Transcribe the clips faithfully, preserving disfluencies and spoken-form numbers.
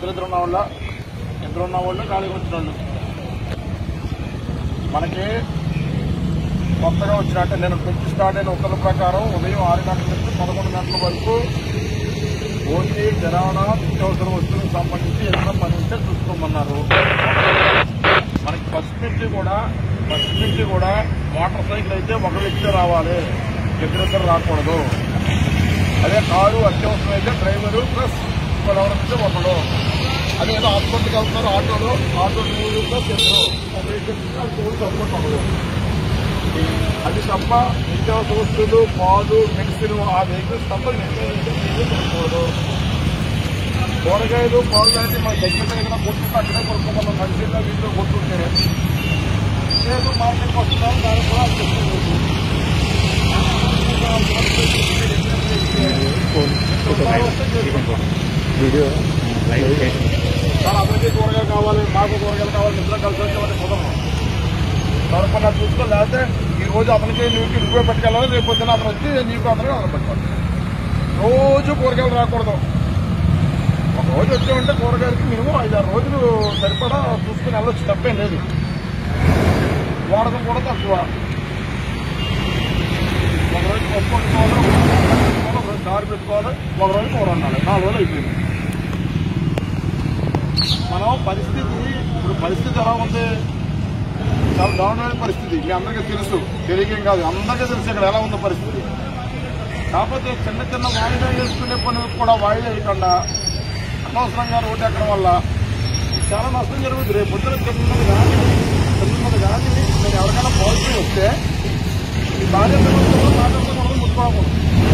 ఇద్దరిద్దరు ఉన్న వాళ్ళ ఇద్దరు ఉన్న వాళ్ళు ఖాళీగా వచ్చిన వాళ్ళు మనకి కొత్తగా వచ్చినట్టే నేను పెంచి స్టార్ట్ అయిన ఉత్తర్వుల ప్రకారం ఉదయం ఆరు గంటల నుంచి పదకొండు గంటల వరకు ఓన్లీ కిరాణా నిత్యావసర వస్తువులకు సంబంధించి ఏదైనా పని ఉంటే చూసుకోమన్నారు. మనకి ఫస్ట్ నుంచి కూడా ఫస్ట్ నుంచి కూడా మోటార్ సైకిల్ అయితే ఒక వ్యక్తి రావాలి, ఇద్దరిద్దరు రాకూడదు. అదే కారు అత్యవసరం అయితే డ్రైవరు ప్లస్ ఎవరైతే ఒకడు. అదేదో హాస్పిటల్కి వెళ్తున్నారు ఆటోలో ఆటో మూడు ప్లస్ ఇద్దరు సపోర్ట్ ఒకడు. అది తప్ప నిత్యావసర వస్తువులు పాలు మెడిసిన్ ఆ వెహికల్స్ తప్ప తీసుకోకూడదు. కూరగాయలు పాలు లాంటి మన దగ్గర ఏదైనా కొట్టుకుంటే అక్కడే కొనుక్కోమన్నాం. మంచిగా వీటిలో కొట్టుకుంటే లేదు మార్కెట్కి వస్తున్నాం దానికి కూడా చాలా అందరికీ కూరగాయలు కావాలి, మాకు కూరగాయలు కావాలి, నిద్ర కలిసి వచ్చేవాటి కుదరదు. తరపున చూసుకో లేకపోతే ఈ రోజు అతనికి నీకు ఇంటికి పట్టుకెళ్ళాలి, రేపు పొద్దున అతను వచ్చి నీకు అతనికి అతను పట్టుకోవాలి. రోజు కూరగాయలు రాకూడదు. ఒక రోజు వచ్చామంటే కూరగాయలకి మినిమం ఐదారు రోజులు సరిపడా చూసుకుని వెళ్ళొచ్చు, తప్పేం లేదు. వాడకం కూడా తక్కువ. ఒక రోజు పప్పు వండుకోవాలి, ఒక రోజు దారి పెట్టుకోవాలి, ఒక రోజు కూర వండాలి. నాలుగు రోజులు అయిపోయింది. మనం పరిస్థితి ఇప్పుడు పరిస్థితి ఎలా ఉంది, చాలా దారుణమైన పరిస్థితి. మీ అందరికీ తెలుసు, తెలియకేం కాదు, అందరికీ తెలుసు ఇక్కడ ఎలా ఉందో పరిస్థితి. కాకపోతే చిన్న చిన్న వాయిదా వేసుకునే పనులు కూడా వాయిదా వేయకుండా అనవసరంగా రోడ్డు ఎక్కడం వల్ల చాలా నష్టం జరుగుతుంది. రేపు పొద్దున చిన్నది కానీ చిన్నది కానీ నేను ఎవరికైనా పాజిటివ్ వస్తే ఈ బాధ్యత మనం ముట్టుకోకూడదు.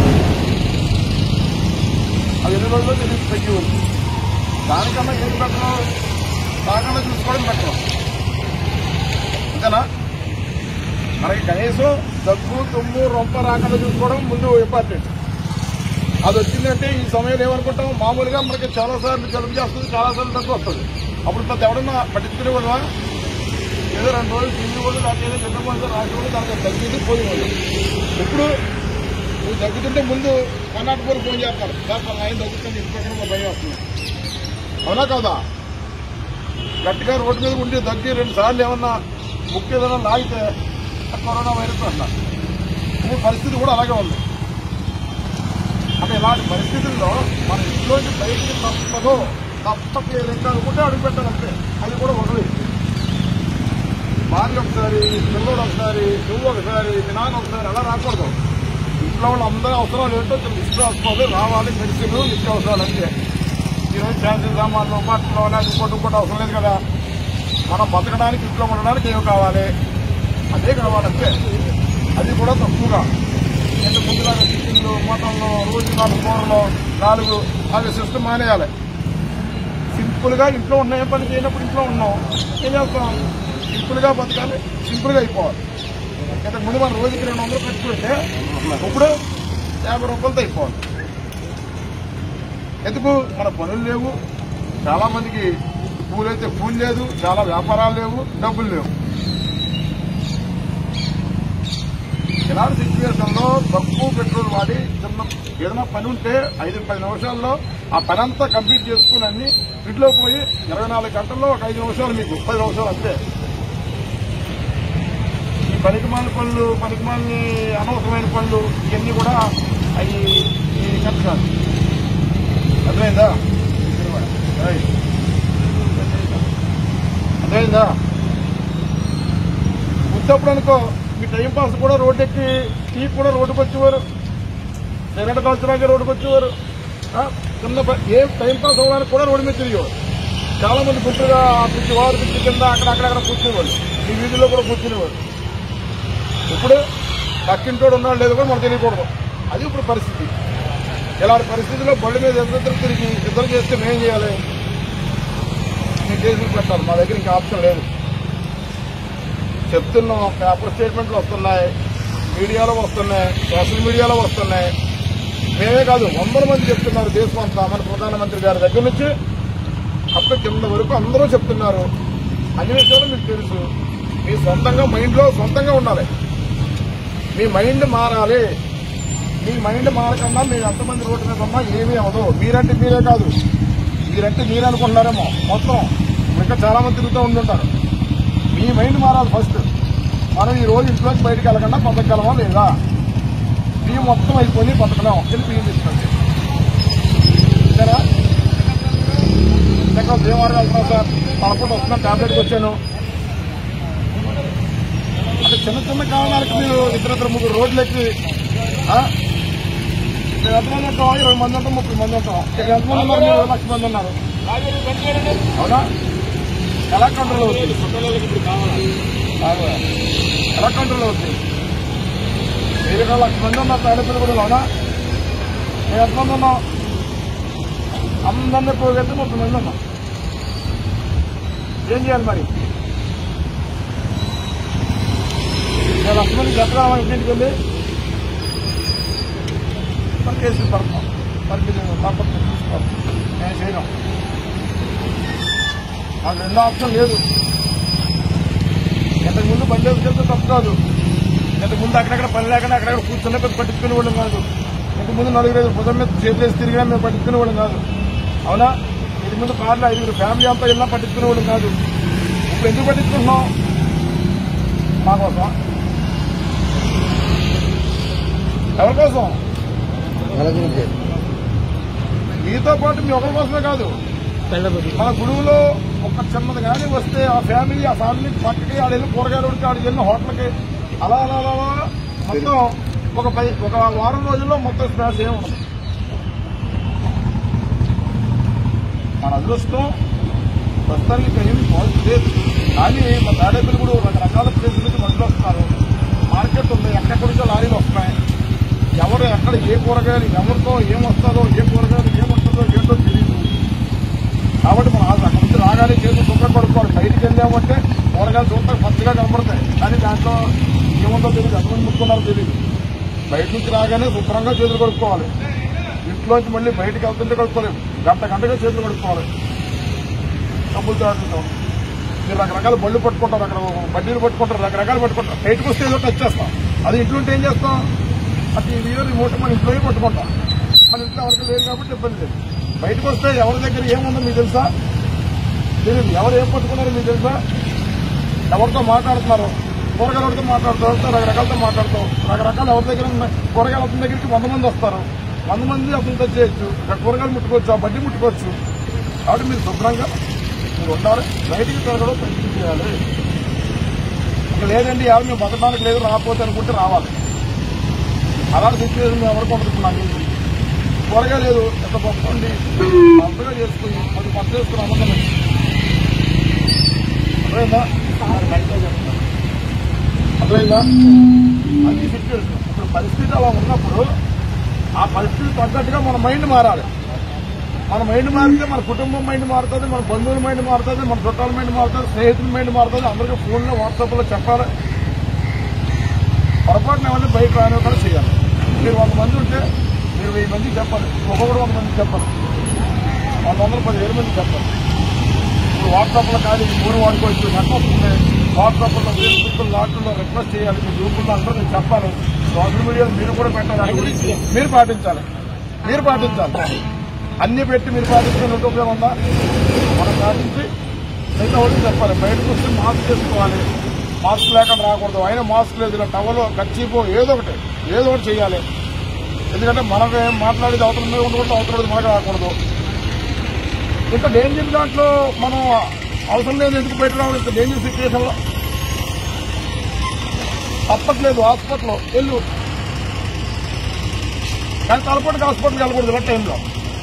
అది ఎన్ని రోజుల్లో తెలియదు తగ్గి ఉంది. దానికన్నా ఏది పెట్టడం కాకుండా చూసుకోవడం పెట్టడం అంతేనా. మనకి కనీసం దగ్గు తుమ్ము రొంప రాకుండా చూసుకోవడం ముందు ఇంపార్టెంట్. అది వచ్చిందంటే ఈ సమయంలో ఏమనుకుంటాం, మామూలుగా మనకి చాలాసార్లు జలుబు చేస్తుంది, చాలాసార్లు దగ్గు వస్తుంది. అప్పుడు పెద్ద ఎవడన్నా పట్టించుకునే కూడా ఏదో రెండు రోజులు తిండి కూడా దానికి ఏదో పెద్ద మంది రాకుండా దానికి తగ్గింది పోయింది. ఇప్పుడు నువ్వు తగ్గుతుంటే ముందు వన్ నాట్ ఫోర్ ఫోన్ చేస్తారు, సార్ ఆయన తగ్గుతుంది ఇంటిపక్కన భయం వస్తుంది. అవునా కాదా? గట్టిగా రోడ్డు మీద ఉండి దగ్గి రెండు సార్లు ఏమన్నా ముక్కు ఏదైనా లాగితే కరోనా వైరస్ అంటారు. ఈ పరిస్థితి కూడా అలాగే ఉంది. అంటే ఇలాంటి పరిస్థితుల్లో మన ఇంట్లోంచి బయటికి తప్పదో తప్పకి లెక్క అనుకుంటే అడుగు పెట్టాలంటే అది కూడా ఒకటి. భార్య ఒకసారి, పిల్లలు ఒకసారి, నువ్వు ఒకసారి, మీ నాన్న ఒకసారి అలా రాకూడదు. ఇంట్లో వాళ్ళు అందరూ అవసరాలు ఏంటో లిస్ట్ రాసుకోవాలి, రావాలి. మెడిసిన్ నిత్య అవసరాలు అంటే ఈరోజు ఫ్యాన్సీ సామాన్లు బట్టలు అనేది ఇంకోటి ఇంకోటి అవసరం లేదు కదా. మనం బతకడానికి ఇంట్లో ఉండడానికి ఏమి కావాలి, అదే కావాలంటే అది కూడా తక్కువగా. ఎంత ముందులాగా చికెన్లు మటన్లు రోజు నాలుగు కూరలు నాలుగు అవి సిస్టమ్ మానేయాలి. సింపుల్ గా ఇంట్లో ఉన్న ఏ పని చేయనప్పుడు ఇంట్లో ఉన్నాం, ఏం చేస్తాం, సింపుల్ గా బతకాలి, సింపుల్ గా అయిపోవాలి. ఇంతకు ముందు మనం రోజుకి రెండు వందలు ఖర్చు పెడితే ఇప్పుడు యాభై రూపాయలతో అయిపోవాలి. ఎందుకు, మన పనులు లేవు, చాలా మందికి పూలైతే పూలు లేదు, చాలా వ్యాపారాలు లేవు, డబ్బులు లేవు. ఇలాంటి సిచ్యువేషన్ లో తక్కువ పెట్రోల్ వాడి చిన్న ఏదైనా పని ఉంటే ఐదు పది నిమిషాల్లో ఆ పని అంతా కంప్లీట్ చేసుకుని అన్ని ఇంట్లోకి పోయి ఇరవై నాలుగు గంటల్లో ఒక ఐదు నిమిషాలు మీకు పది నిమిషాలు అంతే. ఈ పనికిమాలిన పనులు పనికిమాలిన అనవసరమైన పనులు ఇవన్నీ కూడా అవి ఖర్చు కాదు. అర్థమైందా అర్థమైందా ఉత్తప్పుడు అనుకో మీ టైం పాస్ కూడా రోడ్డు ఎక్కి టీ కూడా రోడ్డుకు వచ్చేవారు, సిగరెట్ కాల్చడానికి రోడ్డుకు వచ్చేవారు, కింద ఏం టైం పాస్ అవ్వడానికి కూడా రోడ్డు మీద తిరిగేవారు. చాలా మంది గుంపులుగా పిచ్చి వారు పిచ్చి కింద అక్కడక్కడక్కడ కూర్చునేవాళ్ళు, ఈ వీధుల్లో కూడా కూర్చునేవారు. ఇప్పుడు పక్కింటోడు ఉన్నాడు లేదు కూడా మనకు తెలియకూడదు. అది ఇప్పుడు పరిస్థితి. ఇలాంటి పరిస్థితుల్లో బళ్ళు మీద ఇద్దరు తిరిగి ఇద్దరు చేస్తే మేం చేయాలి, మేము కేసులు పెట్టాలి. మా దగ్గర ఇంకా ఆప్షన్ లేదు. చెప్తున్నాం, పేపర్ స్టేట్మెంట్లు వస్తున్నాయి, మీడియాలో వస్తున్నాయి, సోషల్ మీడియాలో వస్తున్నాయి. మేమే కాదు వందల మంది చెప్తున్నారు దేశం అంతా. మన ప్రధానమంత్రి గారి దగ్గర నుంచి అప్పుడు కింద వరకు అందరూ చెప్తున్నారు. అన్ని విషయాలు మీకు తెలుసు. మీ సొంతంగా మైండ్లో సొంతంగా ఉండాలి. మీ మైండ్ మారాలి. మీ మైండ్ మారకన్నా మీరు ఎంతమంది రోడ్డు మీద ఉన్నా ఏమీ అవ్వదు. మీరంటే మీరే కాదు, మీరంటే మీరు అనుకుంటున్నారేమో మొత్తం ఇంకా చాలా మంది తిరుగుతూ ఉంటుంటారు. మీ మైండ్ మారాలి ఫస్ట్. మనం ఈ రోజు ఇంట్లోకి బయటకు వెళ్ళకుండా బతకగలమా లేదా? బియ్యం మొత్తం అయిపోయి బతకలేం వెళ్ళి బియ్యం తీసుకోండి. సరేనా? ఎక్కడ భీమవరం వెళ్తున్నాం సార్, పదకొండు వస్తున్నా టాబ్లెట్కి వచ్చాను అంటే చిన్న చిన్న కారణాలకు మీరు ఇద్దరిద్దరు ముగ్గురు రోడ్లెక్కి మేము ఎంతమంది ఉంటాం? ఇరవై మంది ఉంటాం, ముప్పై మంది ఉంటాం. ఇక్కడ ఎంతమంది ఉన్నారు? మీరు ఇరవై లక్షల మంది ఉన్నారు. అవునా? ఎలా కంట్రోల్ అవుతుంది? ఎలా కంట్రోల్ అవుతుంది? మీరు ఇరవై లక్షల మంది ఉన్నారు తాడేపల్లి కూడా. అవునా? మేము ఎంతమంది ఉన్నాం? అందరినీ పోగైతే ముప్పై మంది ఉన్నాం. ఏం చేయాలి మరి? నేను లక్ష మంది చెప్పగలమా ఇంటికి వెళ్ళి? మరి కేసులు పడతాం, మరి తప్పదు తీసుకోవాలి. నేను చేయడం నాకు రెండో ఆప్షన్ లేదు. ఇంతకుముందు బండి వేసుకెళ్తే తప్పు కాదు. ఇంతకుముందు అక్కడక్కడ పని లేకుండా అక్కడక్కడ కూర్చున్న పెద్ద పట్టించుకునే వాళ్ళం కాదు. ఇంతకుముందు నలుగురు ఐదు భుజం మీద చేతులేసి తిరిగినా మేము పట్టించుకునే వాళ్ళం కాదు. అవునా? ఇంటి ముందు కార్లో ఐదుగురు ఫ్యామిలీ అంతా ఇలా పట్టించుకునే వాళ్ళం కాదు. ఇప్పుడు ఎందుకు పట్టించుకుంటున్నాం? మా కోసం. ఎవరి కోసం? మీతో పాటు మీ ఒకరి కోసమే కాదు, మన గురువులో ఒక చిన్నది కానీ వస్తే ఆ ఫ్యామిలీ ఆ ఫ్యామిలీ పక్కకి ఆడ వెళ్ళి కూరగాయలు ఉడికి ఆడికి వెళ్ళిన హోటల్కి అలా అలా అలా మొత్తం ఒక పై ఒక వారం రోజుల్లో మొత్తం స్మాష్ ఏమి ఉండదు. మన అదృష్టం ప్రస్తుతానికి ఏమి పాజిటివ్ లేదు. కానీ మా తాడేపల్లి కూడా రకరకాల ప్లేసుల నుంచి మనుషులు వస్తున్నారు. మార్కెట్ ఉంది, ఎక్కడెక్కడికో లారీలు వస్తున్నాయి. ఎవరు ఎక్కడ ఏ కూరగాయలు ఎవరితో ఏమొస్తుందో ఏ కూరగాయలు ఏమొస్తుందో ఏంటో తెలియదు. కాబట్టి మనం అక్కడ నుంచి రాగానే చేతులు శుభ్రం పడుకోవాలి. బయటికి వెళ్ళామంటే కూరగాయలు చూడటానికి పచ్చగా కనపడతాయి, కానీ దాంట్లో ఏముందో తెలియదు, ఎంతమంది ముట్టుకున్నారో తెలియదు. బయట నుంచి రాగానే శుభ్రంగా చేతులు కడుక్కోవాలి. ఇంట్లోంచి మళ్ళీ బయటకు వెళ్తుంటే కడుక్కోలేము, గంట గంటగా చేతులు కడుక్కోవాలి. డబ్బులు తాడుతుంటాం. మీరు రకరకాల బళ్ళు పట్టుకుంటారు, అక్కడ బడ్డీలు పట్టుకుంటారు, రకరకాలు పట్టుకుంటారు. బయటకు వస్తే ఏదో టచ్ చేస్తాం. అది ఇంట్లో ఉంటే ఏం చేస్తాం? అది ఈ వీడియో రిమోట్ మన ఇంట్లోనే పట్టుకుంటాం. మన ఇంట్లో ఎవరికి లేదు కాబట్టి ఇబ్బంది లేదు. బయటకు వస్తే ఎవరి దగ్గర ఏముందో మీకు తెలుసా? తెలియదు. ఎవరు ఏం పట్టుకున్నారో మీకు తెలుసా? ఎవరితో మాట్లాడుతున్నారు? కూరగాయలతో మాట్లాడుతూ రకరకాలతో మాట్లాడుతాం. రకరకాలు ఎవరి దగ్గర ఉన్నాయి? కూరగాయల అతని దగ్గరికి వంద మంది వస్తారు. వంద మంది అతను టచ్ చేయొచ్చు, ఇక్కడ కూరగాయలు ముట్టుకోవచ్చు, ఆ బడ్డీ ముట్టుకోవచ్చు. కాబట్టి మీరు శుభ్రంగా మీరు ఉండాలి. బయటికి తిరగడం తగ్గించేయాలి. ఇక లేదండి ఎవరు మేము బతకడానికి లేదు రాకపోతే అనుకుంటే రావాలి. అలాంటి సిచ్యువేషన్ మేము ఎవరికి పంపుతున్నాను. కూరగాయ లేదు, ఎంత పంపండి పంపగా చేసుకుని అది పంట చేసుకుని అమ్మకం అర్థమైందా? అర్థమైందా? అది సిచ్యువేషన్. ఇప్పుడు పరిస్థితి అలా ఉన్నప్పుడు ఆ పరిస్థితి తగ్గట్టుగా మన మైండ్ మారాలి. మన మైండ్ మారితే మన కుటుంబం మైండ్ మారుతుంది, మన బంధువుల మైండ్ మారుతుంది, మన చుట్టాల మైండ్ మారుతుంది, స్నేహితుల మైండ్ మారుతుంది. అందరికీ ఫోన్లో వాట్సాప్లో చెప్పాలి. పొరపాటున ఏమన్నా బయట రానివ్వకుండా చేయాలి. మీరు వంద మంది ఉంటే మీరు వెయ్యి మందికి చెప్పాలి, ఒక్కొక్కరు వంద మందికి చెప్పాలి, వంద వందల పదివేల మందికి చెప్పాలి. ఇప్పుడు వాట్సాప్లో కానీ ఫోన్ వాడుకోవచ్చు, నెట్ వస్తుంది. వాట్సాప్లో ఫేస్బుక్ లాట్లో రిక్వెస్ట్ చేయాలి. మీ గ్రూపుల్లో అందరూ మీరు చెప్పాలి. సోషల్ మీడియాలో మీరు కూడా పెట్టాలి. మీరు పాటించాలి, మీరు పాటించాలి. అన్ని పెట్టి మీరు పాటించుకుని ఉంటే ఉపయోగం ఉందా? మనం పాటించి మిగతా వాళ్ళకి చెప్పాలి. బయటకు వస్తే మాస్క్ చేసుకోవాలి, మాస్క్ లేకుండా రాకూడదు. అయినా మాస్క్ లేదు, ఇలా టవలో కచ్చిపో ఏదో ఒకటి ఏదో ఒకటి చేయాలి. ఎందుకంటే మనమే మాట్లాడేది అవతల మీద ఉండకూడదు, అవతల మనకు రాకూడదు. ఇంకా డేంజర్ దాంట్లో మనం అవసరం లేదు ఎందుకు బయట రావడం? ఇంత డేంజర్ సిచ్యువేషన్లో తప్పట్లేదు. హాస్పిటల్లో వెళ్ళు, కానీ తలపటికి హాస్పిటల్కి వెళ్ళకూడదు ఇలా టైంలో.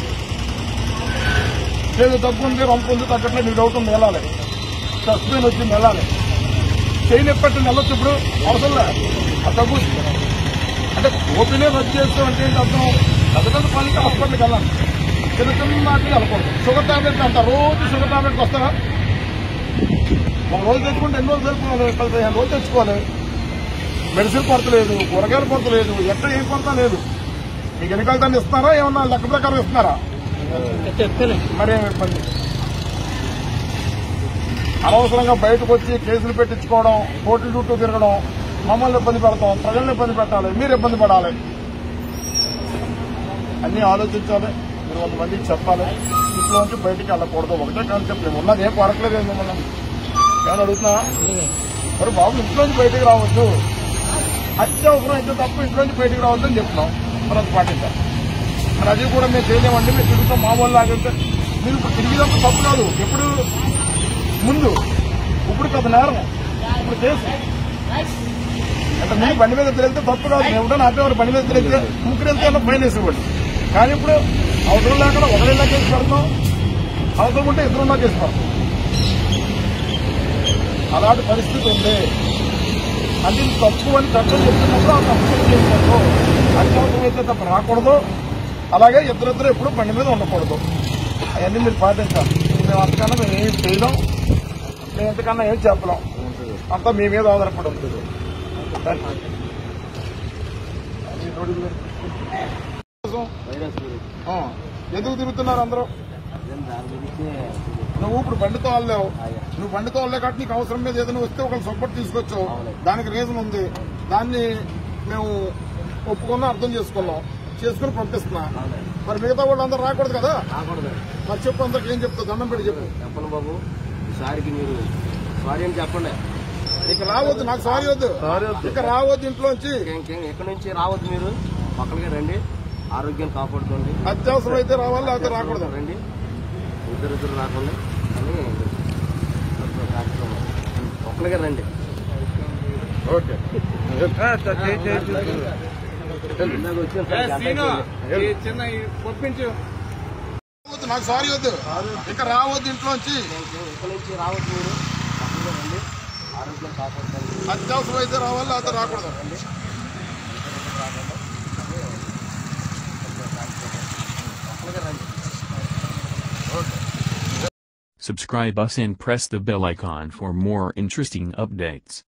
లేదు దగ్గు ఉంది, రొంపు ఉంది, తగ్గట్లేదు, నీకు డౌట్ ఉంది వెళ్ళాలి. చెస్ట్ పెయిన్ వచ్చింది వెళ్ళాలి. చెయ్యి నొప్పి వెళ్ళొచ్చు. ఇప్పుడు అవసరం లేదు ఆ దగ్గు. అంటే ఓపీనే రద్దు చేస్తాం అంటే ఏంటి అర్థం? పెద్ద పెద్ద పనికి హాస్పిటల్కి వెళ్ళాలి, చిన్న చిన్న మాటలు వెళ్ళకూడదు. షుగర్ టాబ్లెట్ అంట, రోజు షుగర్ టాబ్లెట్కి వస్తారా? ఒక రోజు తెచ్చుకుంటే ఎన్ని రోజులు తెచ్చుకోవాలి? పది పదిహేను రోజులు తెచ్చుకోవాలి. మెడిసిన్ పడతలేదు, కూరగాయలు పడతలేదు, ఎక్కడ ఏం పడతా లేదు. మీకు ఎన్నికల దాన్ని ఇస్తున్నారా? ఏమన్నా లెక్క ప్రకారం ఇస్తున్నారా? మరేమి ఇబ్బంది. అనవసరంగా బయటకు వచ్చి కేసులు పెట్టించుకోవడం, కోర్టుల చుట్టూ తిరగడం, మమ్మల్ని ఇబ్బంది పెడతాం, ప్రజల్ని ఇబ్బంది పెట్టాలి, మీరు ఇబ్బంది పడాలి. అన్నీ ఆలోచించాలి. మీరు వంద మందికి చెప్పాలి. ఇంట్లోంచి బయటికి వెళ్ళకూడదు. ఒకటే కాన్సెప్ట్. మేము ఉన్నది ఏం కొరకలేదు ఏంది మిమ్మల్ని ఏమైనా అడుగుతున్నా? మరి బాబు ఇంట్లోంచి బయటికి రావద్దు, అత్యవసరం అయితే తప్ప ఇంట్లోంచి బయటికి రావద్దు అని చెప్తున్నాం. మరి అది పాటించాలి. మరి అది కూడా మేము చేయలేమండి, మేము తిరుగుతాం మామూలు లాగంటే. మీరు ఇప్పుడు తిరిగినంత తప్పు కాదు, ఎప్పుడు ముందు ఇప్పుడు పెద్ద నేరం, ఇప్పుడు కేసు. అంటే మీరు బండి మీద తిరిగితే తప్పు కాదు, మేము కూడా నాపేవారు బండి మీద తిరిగితే ముగ్గురు వెళ్తే ఫైన్ వేసేవాడు. కానీ ఇప్పుడు అవసరం లేకుండా ఒకరిలా కేసు పెడతాం, అవసరం ఉంటే ఇద్దరున్నా కేసు పెడతాం. అలాంటి పరిస్థితి ఉంది. అంటే ఇది తప్పు అని చట్టం చెప్తున్నప్పుడు ఆ తప్పు చేసినట్టు అత్యవసరం అయితే తప్ప రాకూడదు. అలాగే ఇద్దరిద్దరు ఎప్పుడు బండి మీద ఉండకూడదు. అవన్నీ మీరు పాటించాలి. మేము అంతకన్నా మేము ఏం చేయలేం, మేము ఎంతకన్నా ఏం చెప్పలేం, అంతా మీ మీద ఆధారపడి ఉంటుంది. ఎందుకు తిరుగుతున్నారు అందరూ? నువ్వు ఇప్పుడు బండితో వాళ్ళావు, నువ్వు బండితో వాళ్ళే కాబట్టి నీకు అవసరం మీద ఏదైనా వస్తే ఒకళ్ళు సపోర్ట్ తీసుకొచ్చావు, దానికి రీజన్ ఉంది. దాన్ని మేము ఒప్పుకున్నా, అర్థం చేసుకున్నాం, చేసుకుని పంపిస్తున్నా. మరి మిగతా వాళ్ళు అందరూ రాకూడదు కదా? మరి చెప్పు, అందరికి ఏం చెప్తావు? దండం పెట్టి చెప్పు. చెప్పండి బాబు, ఈసారికి మీరు సారీ అని చెప్పండి. ఇక రావద్దు, నాకు సారీ వద్దు, ఇక రావద్దు ఇంట్లోంచి. ఎక్కడి నుంచి రావద్దు, మీరు పక్కనగా రండి, ఆరోగ్యం కాపాడుకోండి. అత్యవసరం అయితే రావాలి, లేకపోతే రాకూడదు. రండి, ఇద్దరు ఇద్దరు రాకుండా అని ఒక్కరిగా రండి. ఓకే, పంపించు. నాకు సారీ వద్దు, ఇక రావద్దు ఇంట్లోంచి. ఎక్కడి నుంచి రావద్దు, మీరు పక్కనగా రండి, ఆరోగ్యం కాపాడుకోండి. అత్యవసరం అయితే రావాలి, లేకపోతే రాకూడదు. రండి. Subscribe us and press the bell icon for more interesting updates.